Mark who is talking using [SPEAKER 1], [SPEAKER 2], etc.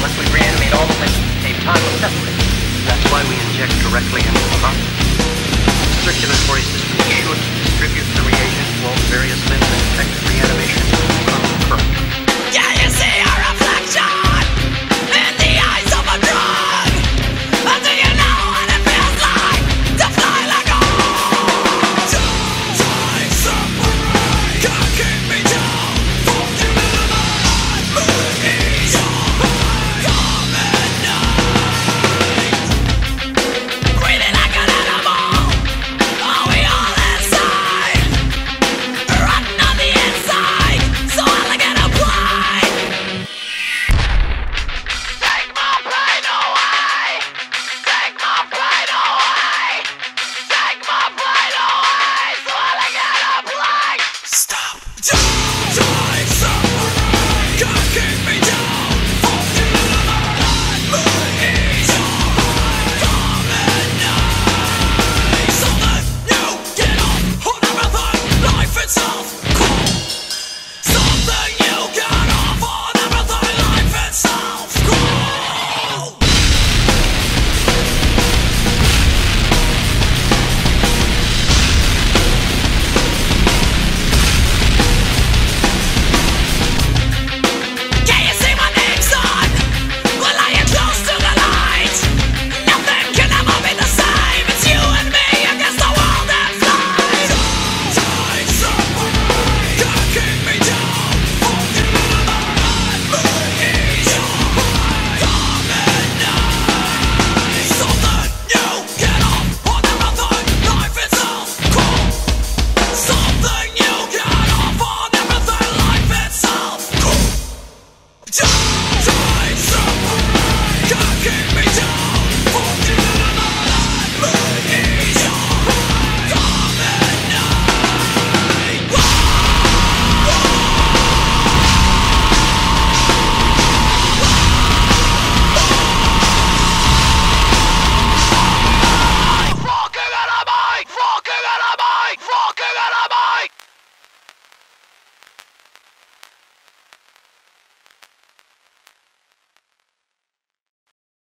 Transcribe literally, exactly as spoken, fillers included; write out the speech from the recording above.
[SPEAKER 1] unless we reanimate all the limbs at the same time or separate.
[SPEAKER 2] That's why we inject directly into the heart. The circulatory system is sure to distribute the reagent to all the various limbs and effective reanimation will occur.
[SPEAKER 3] Can you see a reflection?